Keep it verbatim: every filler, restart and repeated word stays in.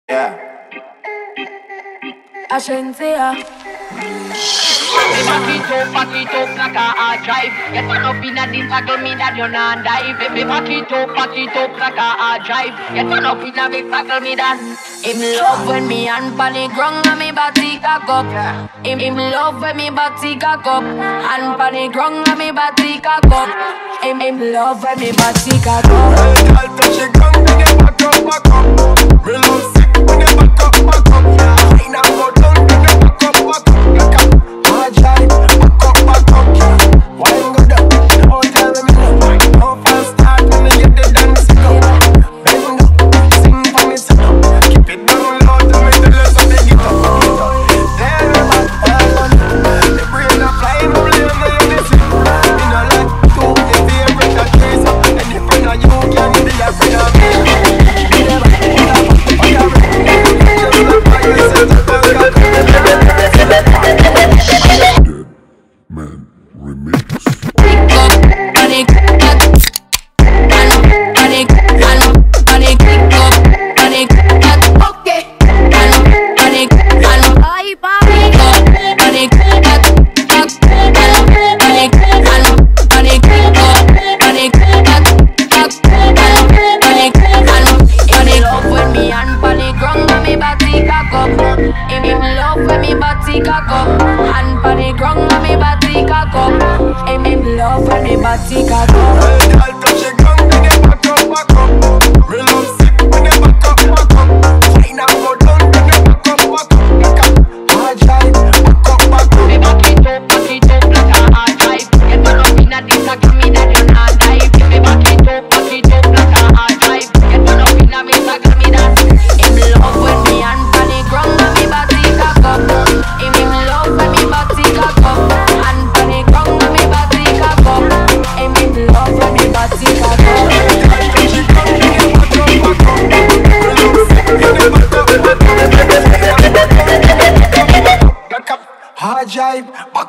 Yeah. Ashensia. Back it up, back it up like a hard drive. Get one up in a this tackle me that you not die. Baby, back it up, back it up like a hard drive. Get one up in a big tackle me that. Him love when me and panic grung and me body cock up. Him him love when me body cock up. And panic grung and me body cock up. Him him love when me body cock up. Girl touch your grung when you back up, back up. Me love sick when you back up, back up. I now go down when you back up, back up, back up. Hard drive, back up, back up. Wine go down, all time me know. How fast start when you get the dance go. Bend up, sing for me sit up. Keep it down low till me tell you so they get up. Tell me about all on. The brain a flying up, lay on the unison. Me no like to the favorite a case. Any friend of you can be a friend of me. Me never, whatever, whatever. Just like why you said to go. DeadMan remix. Panic, panic, panic, panic, panic, panic, okay. Panic, panic, panic, ay papi. Panic, panic, panic, panic, panic, panic, panic, panic. Love when me and panic grung and me body cock up. Him him love when me body cock up. And panic grung and me body cock up. Him him love when me body cock up. Girl touch your grung when you back up, back up. Me love sick when you back up, back up. Wine and go down when you back up, back up, back up. Hard drive, back up, back up. Baby, back it up, back it up like a hard drive. Get one up in a this tackle me that you not die. Baby, back it up, back it up like a hard drive. Get one up in a big tackle me that. Him love when me and panic grung and me body cock up. Him him love when me body cock up. And panic grung and me body cock up. Him him love when me body cock up. Hard drive,